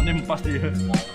limpas dia.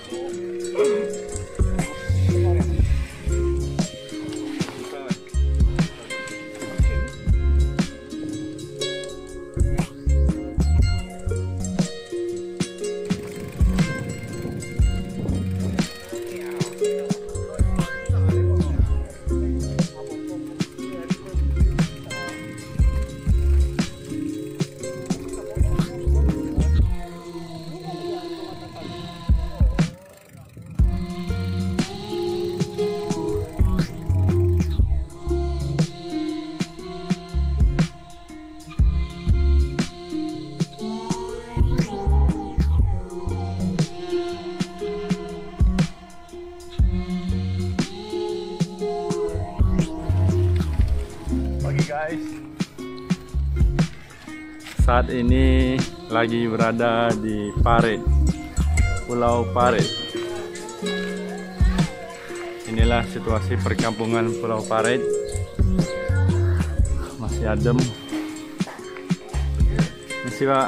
Guys, saat ini lagi berada di Paret, Pulau Paret. Inilah situasi perkampungan Pulau Paret. Masih adem. Misi Pak.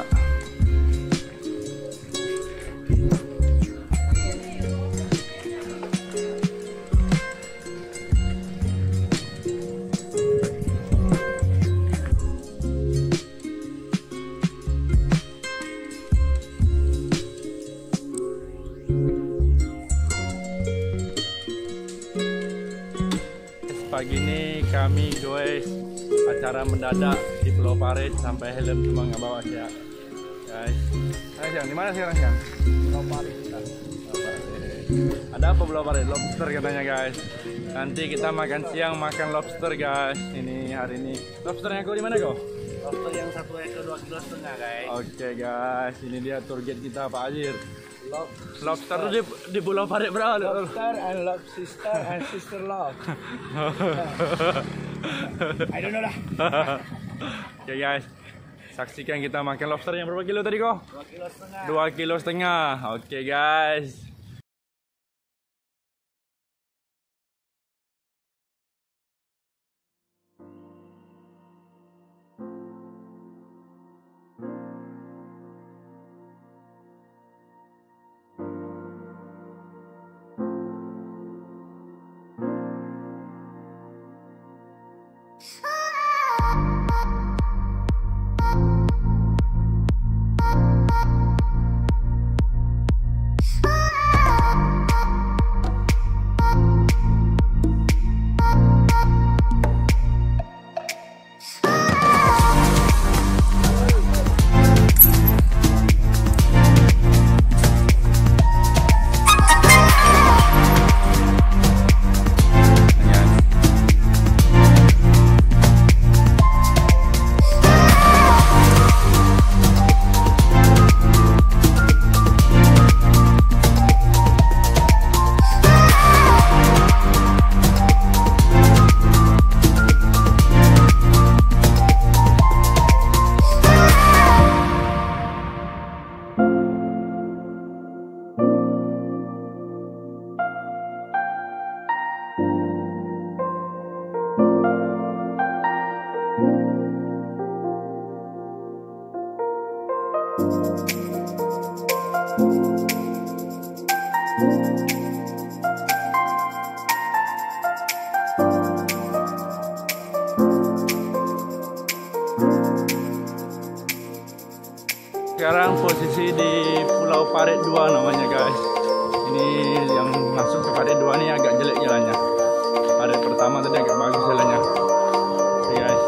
Pagi ini kami guys acara mendadak di Pulau Paret sampai helm cuma nggak bawa ya guys. Nah, di mana sekarang Kang? Pulau Paret kita. Ada apa Pulau Paret? Lobster katanya guys. Nanti kita makan siang makan lobster guys. Ini hari ini lobsternya kau di mana kau? Lobster yang 1 ekor 2,5 kilo guys. Oke guys, ini dia tour guide kita Pak Azir. Lobster tuh di Pulau Paret bro. Lobster and sister and sister love. I don't know lah. Oke guys, saksikan kita makan lobster yang berapa kilo tadi kok? 2,5 kilo. 2,5 kilo. Oke guys. Sekarang posisi di Pulau Paret 2 namanya guys. Ini yang masuk ke Paret 2 ini agak jelek jalannya. Paret pertama tadi agak bagus jalannya. Oke guys.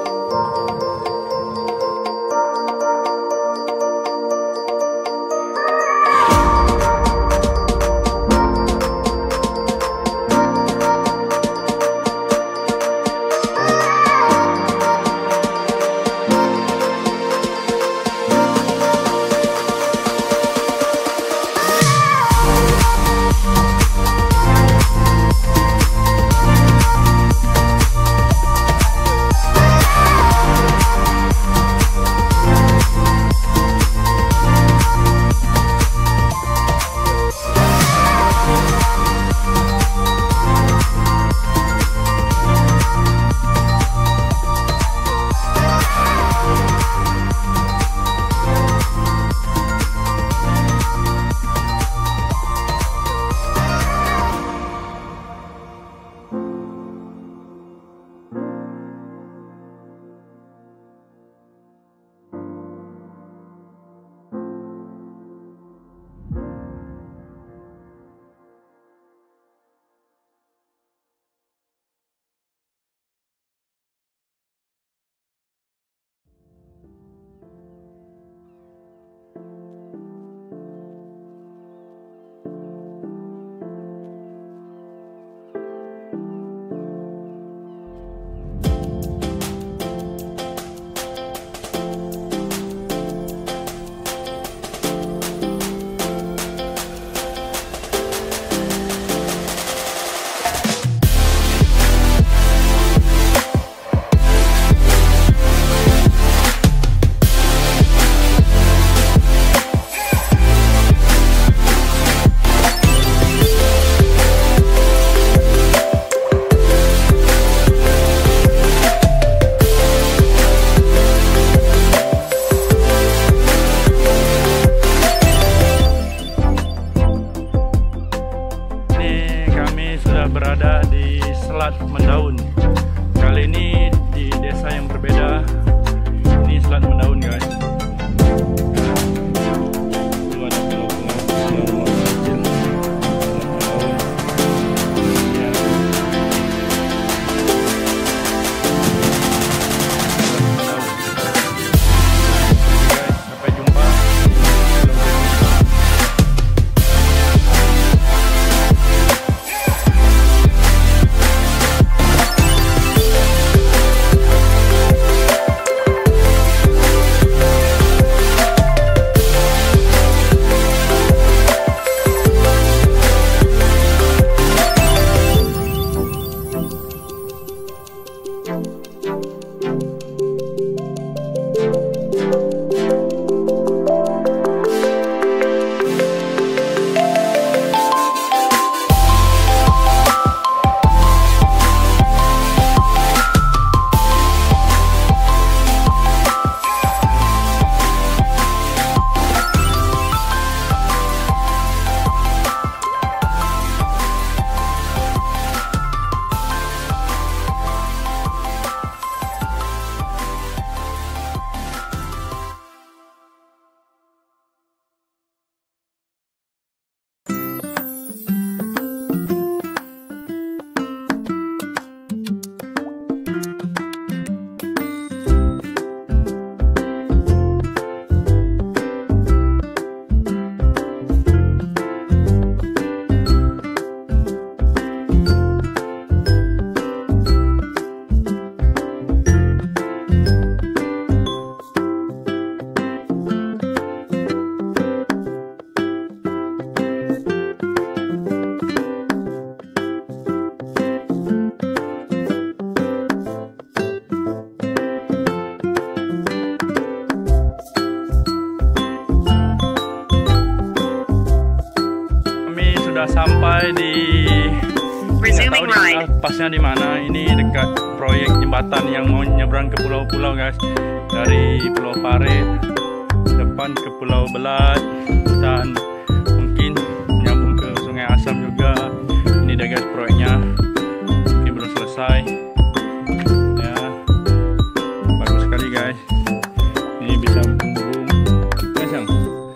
sampai di Resuming ride. pasnya di mana. Ini dekat proyek jembatan yang mau nyebrang ke pulau-pulau guys. Dari Pulau Paret depan ke Pulau Belat dan mungkin nyambung ke Sungai Asam juga. Ini dah guys proyeknya. Mungkin belum selesai. Ya. Bagus sekali guys. Ini bisa bung-bung. Guys yang.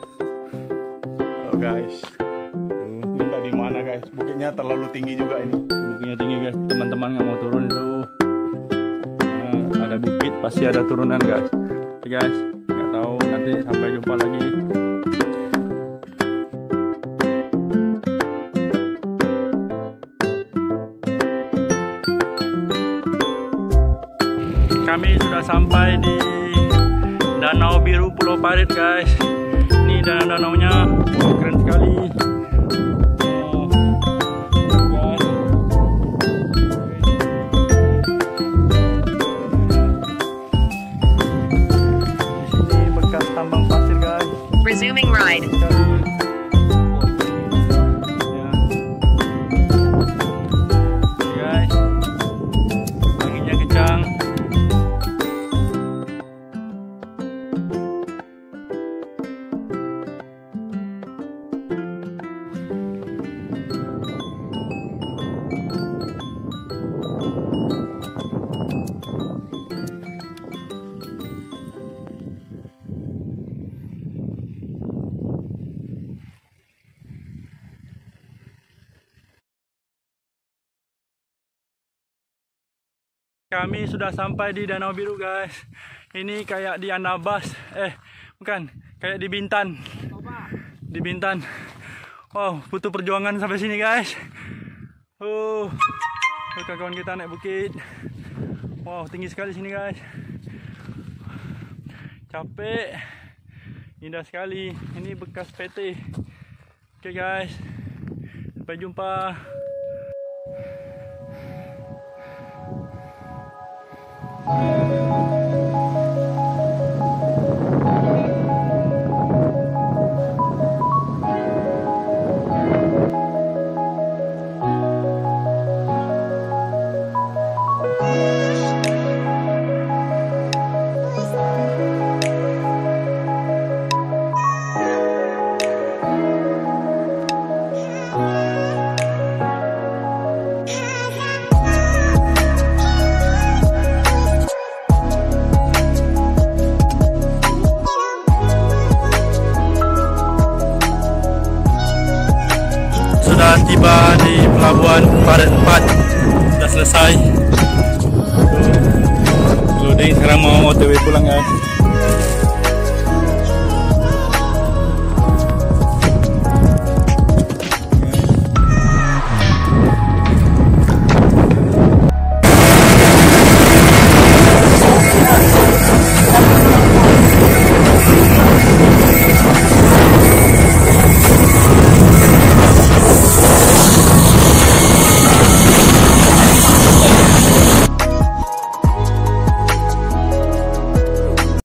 Oh guys. Ini tak di mana guys. Bukitnya terlalu tinggi juga ini. Bukitnya tinggi guys. Teman-teman nggak mau turun itu. Ada bukit pasti ada turunan guys. Oke guys, nggak tahu nanti sampai jumpa lagi. Kami sudah sampai di Danau Biru Pulau Paret guys. Ini danau-danaunya keren sekali. Resuming ride. Guys, anginnya kencang. Kami sudah sampai di Danau Biru guys. Ini kayak di Anambas. Bukan, kayak di Bintan. Di Bintan. Wow, butuh perjuangan sampai sini guys. Kawan-kawan kita naik bukit. Wow, tinggi sekali sini guys. Capek. Indah sekali. Ini bekas PT. Oke guys. Sampai jumpa. Sudah tiba di pelabuhan Paret 4. Sudah selesai loading, sekarang mau OTW pulang guys.